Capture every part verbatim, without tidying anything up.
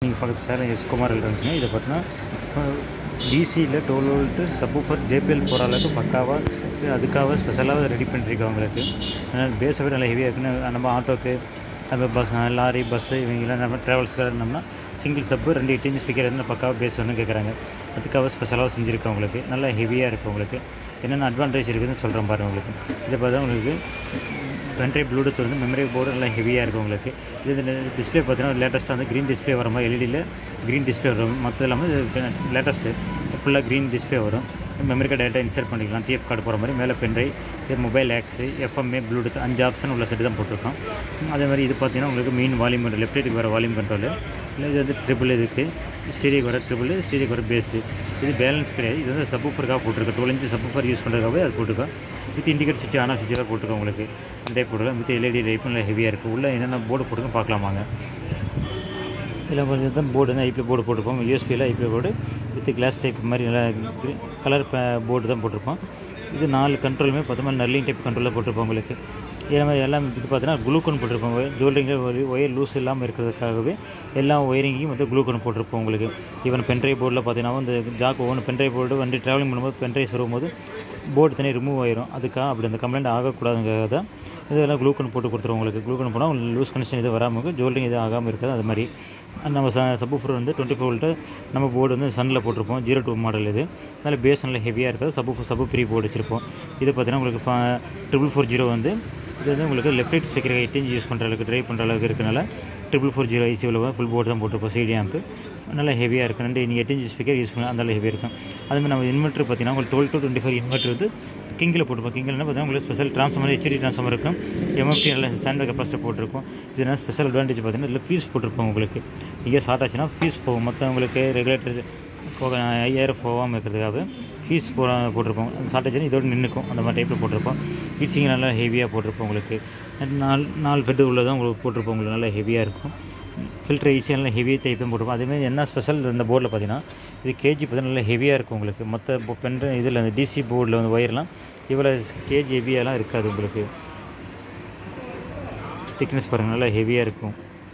நீங்கள் பக்கத்து சேலம் s.kumar இருந்துச்சுன்னா இதை பார்த்தீங்கன்னா டிசியில் டுவெல் வோல்ட்டு சப்வூஃபர் ஜேபிஎல் போகிற அளவுக்கு பக்காவாக அதுக்காக ஸ்பெஷலாக ரெடி பண்ணியிருக்கோம் உங்களுக்கு. அதனால் பேஸை விட நல்லா ஹெவியாக இருக்குன்னு நம்ம ஆட்டோக்கு நம்ம பஸ் லாரி பஸ்ஸு இவங்கெல்லாம் நம்ம ட்ராவல்ஸ்க்கு இருந்தோம்னா சிங்கிள் சப்பு ரெண்டு எட்டு இன்ச் ஸ்பீக்கர் இருந்தால் பக்காவாக பேஸ் ஒன்று கேட்குறாங்க. அதுக்காக ஸ்பெஷலாக செஞ்சுருக்கோம் உங்களுக்கு. நல்லா ஹெவியாக இருக்குது உங்களுக்கு. என்னென்ன அட்வான்டேஜ் இருக்குதுன்னு சொல்கிறேன் பாருங்கள் உங்களுக்கு. இதை பார்த்தா உங்களுக்கு பென்ட்ரைவ் ப்ளூடூத் வந்து மெமரி போர்டு நல்லா ஹெவியாக இருக்கும் உங்களுக்கு. இது டிஸ்பிளே பார்த்தீங்கன்னா லேட்டஸ்ட்டாக வந்து க்ரீன் டிஸ்பிளே வர மாதிரி எல்இடியில் க்ரீன் டிஸ்பிளே வரும். மற்றது இல்லாமல் லேட்டஸ்ட்டு ஃபுல்லாக க்ரீன் டிஸ்பிளே வரும். மெமரி கார்டு டேட்டா இன்சர்ட் பண்ணிக்கலாம். டிஎஃப் கார்டு போகிற மாதிரி மேலே பென்ட்ரைவ், இது மொபைல் ஆக்ஸு, எஃப்எம்ஏ, ப்ளூடூத் அஞ்சு ஆப்ஷன் உள்ள செட்டு தான் போட்டிருக்கோம். அதே மாதிரி இது பார்த்தீங்கன்னா உங்களுக்கு மெயின் வால்யூம் கண்ட்ரோல், லெஃப்ட் சைடுக்கு வர வால்யூம் கண்ட்ரோல். இல்லை இது வந்து ட்ரிபிள் இதுக்கு ஸ்டீரியோக்கு வர ட்ரிபிள், ஸ்டீரியோக்கு வர பேஸு. இது பேலன்ஸ் கிடையாது. இது வந்து சப்வூஃபருக்காக போட்டிருக்கோம். டுவெல் இன்ச்சு சப்வூஃபர் யூஸ் பண்ணுறதுக்காகவே அது போட்டிருக்கோம். வித் இண்டிகேட் சுவிட்ச் ஆன் ஆஃப் சுவிட்சாக போட்டிருக்கோம் உங்களுக்கு. இந்த டைப் போட்டுருக்கோம். வித் எல்இடி லைஃப் நல்லா ஹெவியாக இருக்குது. உள்ள என்னென்ன போர்டு போட்டுருக்கோம் பார்க்கலாமாங்க. இதில் வந்து தான் போர்டு வந்து ஐபி போர்டு போட்டிருப்போம். யூஎஸ்பியில் IP board with glass type மாதிரி நல்லா கலர் போர்டு தான் போட்டிருப்போம். இது நாலு கண்ட்ரோலுமே பார்த்தோம்னா நர்லிங் டைப் கண்ட்ரோலில் போட்டிருப்போம் உங்களுக்கு. இதே மாதிரி எல்லாம் இது பார்த்தீங்கன்னா குளூக்கோன் போட்டிருப்போம். ஜுவல்லரிங்கில் ஒரு ஒயர் லூஸ் இல்லாமல் இருக்கிறதுக்காகவே எல்லா ஒயரிங்கையும் வந்து குளூக்கோன் போட்டிருப்போம் உங்களுக்கு. ஈவன் பென்ட்ரைவ் போர்டில் பார்த்தீங்கன்னா வந்து ஜாக் ஒவ்வொன்று பென்ட்ரைவ் போர்டு வண்டி ட்ராவலிங் பண்ணும்போது பென்ட்ரைவ் வரும்போது போர்டு தனியாக ரிமூவ் ஆயிரும். அதுக்காக அப்படி அந்த கம்ப்ளைண்ட் ஆகக்கூடாதுங்கிறத தான் இதெல்லாம் குளூக்கோன் போட்டு கொடுத்துருவோம் உங்களுக்கு. குளூக்கோன் போனால் உங்களுக்கு லூஸ் கனெக்ஷன் இது வராமல் இருக்கும். ஜுவல்லரிங் இது ஆகாமல் இருக்காது. அது மாதிரி நம்ம ச சப்வூஃபர் வந்து டுவெண்ட்டி ஃபோர் வோல்ட்டு நம்ம போர்டு வந்து சன்னில் போட்டிருப்போம். ஜீரோ டூ மாடல் இது. அதனால் பேஸ் நல்லா ஹெவியாக இருக்காது. சப்பு சப்பு ப்ரீ போர்டு வச்சுருப்போம். இது பார்த்தீங்கன்னா உங்களுக்கு ட்ரிபிள் ஃபோர் ஜீரோ வந்து இது வந்து உங்களுக்கு left right speaker eight inch use பண்ணுற அளவுக்கு ட்ரைவ் பண்ணுற அளவுக்கு இருக்கனால ட்ரிபிள் ஃபோர் ஜீரோ ஐசி உள்ள ஃபுல் போர்டு தான் போட்டிருப்போம். சிடி ஆம்பு நல்லா ஹெவியாக இருக்கும். ரெண்டு நீங்கள் எட்டு இன்ச் ஸ்பீக்கர் யூஸ் பண்ணலாம். அதனால ஹெவியாக இருக்கும். அதுமாதிரி நம்ம இன்வெர்ட்டர் பார்த்தீங்கன்னா உங்களுக்கு twelve to twenty four inverter வந்து கிங்கில் போட்டுப்போம். கிங்கில் என்ன பார்த்தீங்கன்னா உங்களுக்கு ஸ்பெஷல் ட்ரான்ஸ்ஃபார்மர் ஹெச்டி ட்ரான்ஸ்ஃபார்மர் இருக்கும். எம்எஃப்டி நல்லா ஸ்டாண்ட் கெப்பாசிட்டி போட்டிருக்கும். இதனால் ஸ்பெஷல் அட்வான்டேஜ் பார்த்தீங்கன்னா இதில் ஃபீஸ் போட்டிருப்போம் உங்களுக்கு. இங்கே ஷார்ட் ஆச்சுன்னா ஃபீஸ் போகும். மற்றவங்களுக்கு ரெகுலேட்டர் போக ஐயாயிரம் போகாமல் இருக்கிறதுக்காக ஃபீஸ் போ போட்டிருப்போம். ஷார்ட் ஆச்சுன்னா இதோடு நின்றுக்கும். அந்த மாதிரி டைப்பில் போட்டிருப்போம். ஹீட்ஸிங் நல்லா ஹெவியாக போட்டிருப்போம் உங்களுக்கு. நாலு நாலு ஃபெட்டு உள்ளதான் உங்களுக்கு போட்டிருப்போம். உங்களுக்கு நல்லா ஹெவியாக இருக்கும். ஃபில்டர் ஈஸியாக நல்லா ஹெவி டைப் தான் போட்டிருப்போம். அதேமாதிரி என்ன ஸ்பெஷல் இந்த போர்டில் பார்த்தீங்கன்னா இது கேஜி பார்த்தீங்கன்னா நல்லா ஹெவியாக இருக்கும் உங்களுக்கு. மற்ற பென் இதில் அந்த டிசி போர்டில் வந்து ஒயர்லாம் இவ்வளோ கேஜி ஹெவியாலாம் இருக்காது உங்களுக்கு. திக்னஸ் பாருங்கள் நல்லா ஹெவியாக இருக்கும்.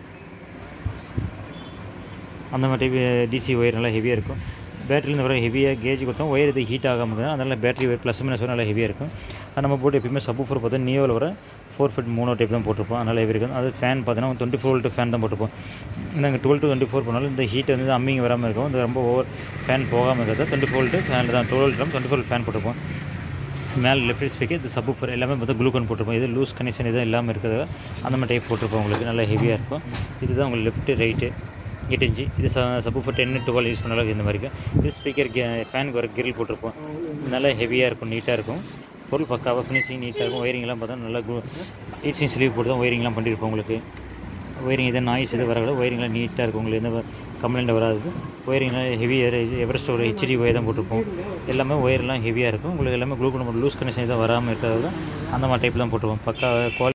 அந்த மாதிரி டிசி ஒயர் நல்லா ஹெவியாக இருக்கும். பேட்டரிலேருந்து வர ஹெவியாக கேஜ் கொடுத்தோம். ஒயர் இது ஹீட் ஆகாமல் தான். அதனால் பேட்டரி ஒயர் ப்ளஸ் மைனஸ் நல்லா ஹெவியாக இருக்கும். அது நம்ம போட்டு எப்பயுமே சப்வூஃபர் பார்த்தா நியோவில் வர ஃபோர் ஃபீட் மூணோ டைப் தான் போட்டிருப்போம். அதனால் ஹெவி இருக்கும். அது ஃபேன் பார்த்தீங்கன்னா டுவெண்ட்டி ஃபோர் வோல்ட்டு ஃபேன் தான் போட்டிருப்போம். நாங்கள் டுவெல் டு டுவெண்ட்டி ஃபோர் பண்ணாலும் இந்த ஹீட் வந்து அம்மிங் வராமல் இருக்கும். இது ரொம்ப ஓவர் ஃபேன் போகாமல் இருக்கிறது டுவெண்ட்டி ஃபோர் வோல்ட்டு ஃபேனில் தான் twelve volt twenty four fan போட்டிருப்போம். மேலே லெஃப்ட் ஸ்பீக்கர் இது சப்வூஃபர் எல்லாமே பார்த்தா குளூக்கோன் போட்டிருப்போம். இது லூஸ் கனெக்ஷன் எதுவும் இல்லாமல் இருக்கிறது அந்த மாதிரி டைப் போட்டிருப்போம் உங்களுக்கு. நல்லா ஹெவியாக இருக்கும். இதுதான் உங்களுக்கு லெஃப்ட்டு ரைட்டு எட்டு இன்ச்சு. இது ச சப்வூஃபர் டென் டுவெல் யூஸ் பண்ண அளவுக்கு இந்த மாதிரி இருக்குது. இது ஸ்பீக்கர் கே ஃபேனுக்கு வர கிரில் போட்டிருப்போம். நல்லா ஹெவியாக இருக்கும். நீட்டாக இருக்கும். பொருள் பக்காவாக ஃபினிஷிங் நீட்டாக இருக்கும். ஒயரிங்லாம் பார்த்தா நல்லா எயிட் இன்ச் ஸ்லீவ் போட்டு தான் ஒயரிங்லாம் பண்ணியிருப்போம் உங்களுக்கு. ஒயரிங் எதாவது நாய்ஸ் எதுவும் வரக்கூடாது. ஒயரிங்லாம் நீட்டாக இருக்கும். உங்களுக்கு எந்த கம்ப்ளைண்ட் வராது. ஒயரிங்லாம் ஹெவி எவரெஸ்ட் ஒரு ஹெச்டி ஒயர் தான் போட்டிருப்போம். எல்லாமே ஒயர்லாம் ஹெவியாக இருக்கும். உங்களுக்கு எல்லாமே குளூக்கோன் லூஸ் கனெக்ஷன் எதுவும் வராமல் இருக்கிறது அந்த மாதிரி டைப் தான் போட்டிருப்போம். பக்கா குவாலிட்டி